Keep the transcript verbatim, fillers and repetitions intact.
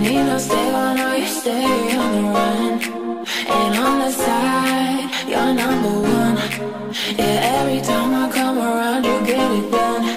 me no stay, I know you stay on the run. And on the side, you're number one. Yeah, every time I come around, you get it done.